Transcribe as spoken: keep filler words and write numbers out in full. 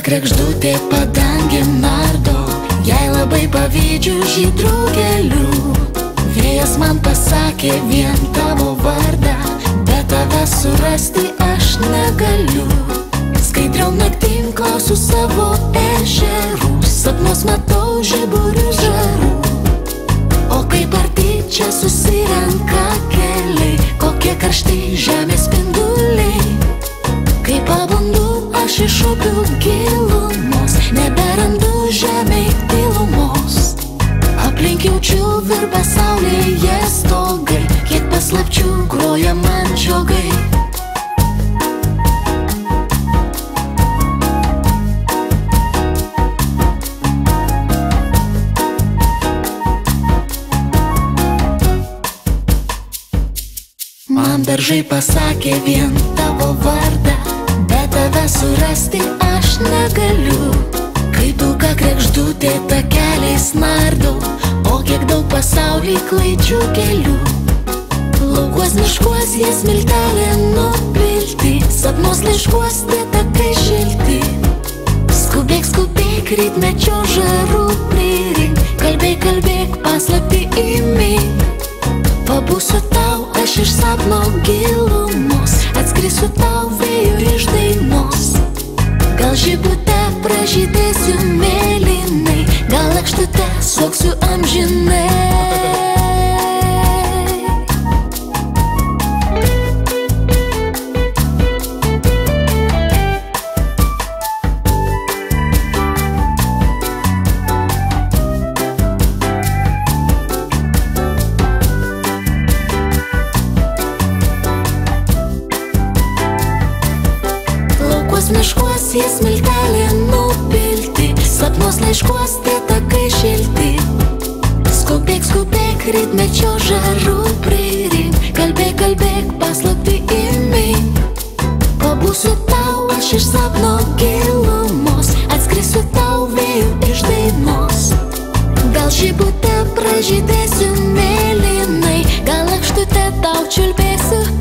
kregždutė padangėn nardo, jai labai pavydžiu žydrų gėlių. Vėjas man pasakė vien tavo vardą, bet tave surasti aš negaliu. Skaidriau naktim klausiu savo ežerų, sapnuos matau žiburių žarų. O kaip arti čia susirenka keliai, kokie karšti žemės spinduliai. Kai pabundu aš iš upių gilumos, neberandu žemėj tylumos. Aplink jaučiu virpa saulėje stogai, kiek paslapčių groja man žiogai. Man daržai pasakė vien tavo vardą, bet tave surasti aš negaliu. Kai pilka kregždutė takeliais nardau, o kiek daug pasaulį klaidžių kelių. Laukuos miškuos jie smiltelė nupilti, sapnuos laiškuos tie takai šilti. Skubėk, skubėk, rytmečio žarų prirink, kalbėk, kalbėk, paslaptį įmink. Pabūsiu tau aš iš sapno gilumos, atskrisiu tau vėjų iš dainos. Gal žibute pražydėsiu mėlynai, gal lakštute suoksiu amžinai. Miškuos jie smiltelė nupilti, sapnuos laiškuos tie takai šilti. Skubėk, skubėk, rytmečio žarų prirink, kalbėk, kalbėk, paslaptį įmink. Pabūsiu tau aš iš sapno gilumos, atskrisiu tau vėjų iš dainos. Gal žibute pražydėsiu mėlynai, gal lakštute tau čiulbėsiu